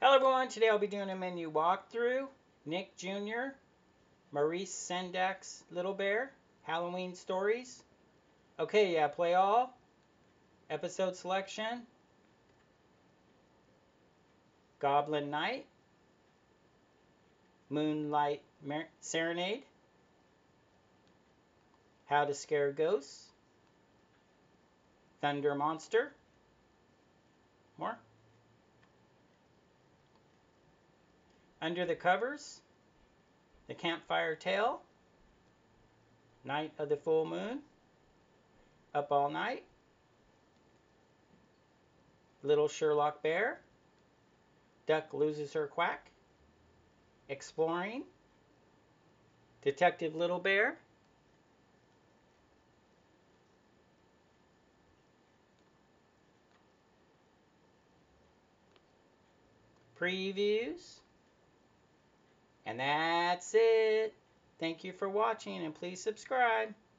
Hello everyone, today I'll be doing a menu walkthrough. Nick Jr., Maurice Sendak's Little Bear, Halloween Stories. Okay, yeah, play all. Episode selection. Goblin Night. Moonlight Serenade. How to Scare Ghosts. Thunder Monster. More. Under the Covers. The Campfire Tale. Night of the Full Moon. Up All Night. Little Sherlock Bear. Duck Loses Her Quack. Exploring. Detective Little Bear. Previews. And that's it. Thank you for watching and please subscribe.